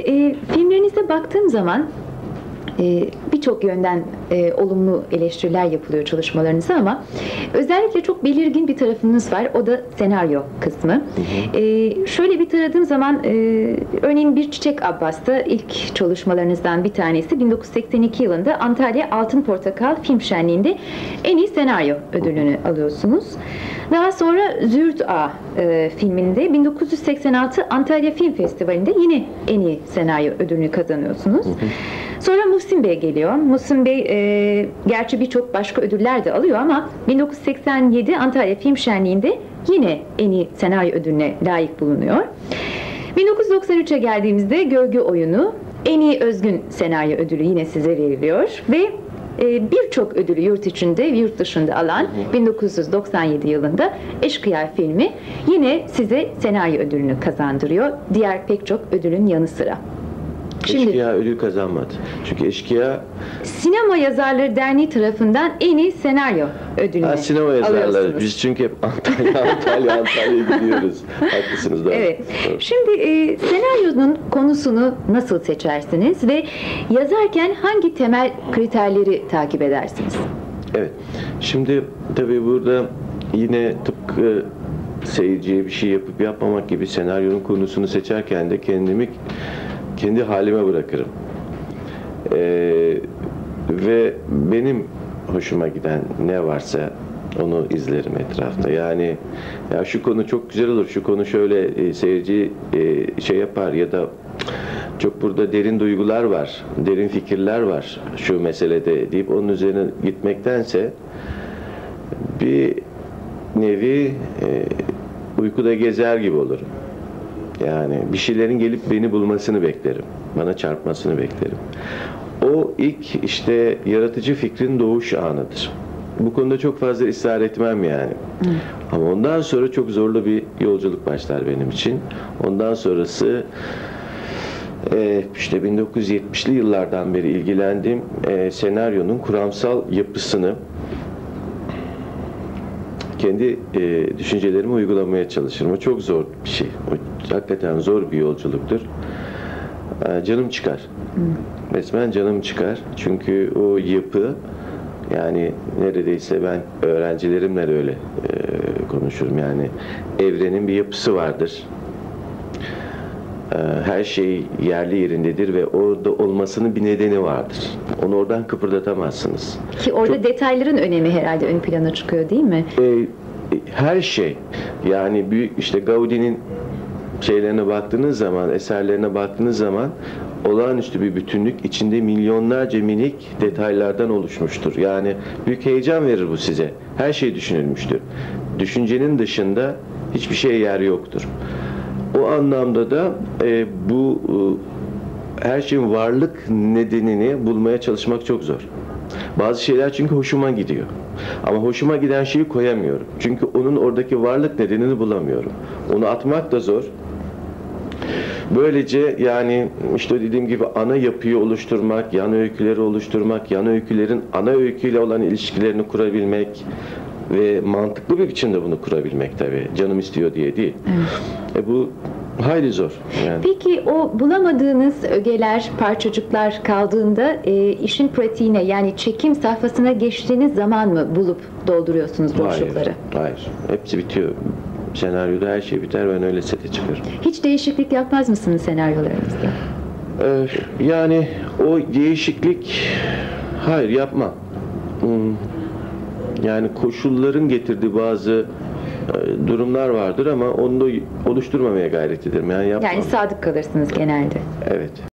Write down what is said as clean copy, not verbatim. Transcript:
filmlerinize baktığım zaman birçok yönden olumlu eleştiriler yapılıyor çalışmalarınıza ama özellikle çok belirgin bir tarafınız var. O da senaryo kısmı. Hı hı. Şöyle bir taradığım zaman örneğin Bir Çiçek Abbas'ta ilk çalışmalarınızdan bir tanesi 1982 yılında Antalya Altın Portakal Film Şenliği'nde en iyi senaryo ödülünü alıyorsunuz. Daha sonra Züğürt Ağa filminde 1986 Antalya Film Festivali'nde yine en iyi senaryo ödülünü kazanıyorsunuz. Hı hı. Sonra Muhsin Bey geliyor. Muhsin Bey gerçi birçok başka ödüller de alıyor ama 1987 Antalya Film Şenliği'nde yine en iyi senaryo ödülüne layık bulunuyor. 1993'e geldiğimizde Gölge Oyunu en iyi özgün senaryo ödülü yine size veriliyor ve birçok ödülü yurt içinde ve yurt dışında alan 1997 yılında Eşkıya filmi yine size senaryo ödülünü kazandırıyor. Diğer pek çok ödülün yanı sıra. Eşkıya ödül kazanmadı. Çünkü Eşkıya Sinema Yazarları Derneği tarafından en iyi senaryo ödülünü sinema yazarları. Biz çünkü hep Antalya'ya gidiyoruz. Haklısınız. Doğru. Evet. Doğru. Şimdi senaryonun konusunu nasıl seçersiniz ve yazarken hangi temel kriterleri takip edersiniz? Evet. Şimdi tabii burada yine tıpkı seyirciye bir şey yapıp yapmamak gibi senaryonun konusunu seçerken de kendi halime bırakırım. Ve benim hoşuma giden ne varsa onu izlerim etrafta. Yani ya şu konu çok güzel olur, şu konu şöyle seyirci şey yapar ya da çok burada derin duygular var, derin fikirler var şu meselede deyip onun üzerine gitmektense bir nevi uykuda gezer gibi olurum. Yani bir şeylerin gelip beni bulmasını beklerim. Bana çarpmasını beklerim. O ilk işte yaratıcı fikrin doğuş anıdır. Bu konuda çok fazla ısrar etmem yani. Ama ondan sonra çok zorlu bir yolculuk başlar benim için. Ondan sonrası işte 1970'li yıllardan beri ilgilendiğim senaryonun kuramsal yapısını kendi düşüncelerimi uygulamaya çalışırım. O çok zor bir şey. O hakikaten zor bir yolculuktur. Canım çıkar. Resmen canım çıkar. Çünkü o yapı yani neredeyse ben öğrencilerimle de öyle konuşurum. Yani evrenin bir yapısı vardır. Her şey yerli yerindedir ve orada olmasının bir nedeni vardır. Onu oradan kıpırdatamazsınız. Ki orada detayların önemi herhalde ön plana çıkıyor değil mi? Her şey yani büyük işte Gaudi'nin şeylerine baktığınız zaman, eserlerine baktığınız zaman olağanüstü bir bütünlük içinde milyonlarca minik detaylardan oluşmuştur. Yani büyük heyecan verir bu size. Her şey düşünülmüştür. Düşüncenin dışında hiçbir şeye yer yoktur. O anlamda da bu her şeyin varlık nedenini bulmaya çalışmak çok zor. Bazı şeyler çünkü hoşuma gidiyor. Ama hoşuma giden şeyi koyamıyorum. Çünkü onun oradaki varlık nedenini bulamıyorum. Onu atmak da zor. Böylece yani işte dediğim gibi ana yapıyı oluşturmak, yan öyküleri oluşturmak, yan öykülerin ana öyküyle olan ilişkilerini kurabilmek ve mantıklı bir biçimde bunu kurabilmek tabii. Canım istiyor diye değil. Evet. Bu hayli zor. Yani. Peki o bulamadığınız ögeler, parçacıklar kaldığında işin pratiğine yani çekim safhasına geçtiğiniz zaman mı bulup dolduruyorsunuz boşlukları? Hayır. Hepsi bitiyor. Senaryoda her şey biter. Ben öyle sete çıkarım. Hiç değişiklik yapmaz mısınız senaryolarınızda? Yani o değişiklik hayır yapmam. Yani koşulların getirdiği bazı durumlar vardır ama onu da oluşturmamaya gayret ederim. Yani sadık kalırsınız genelde. Evet.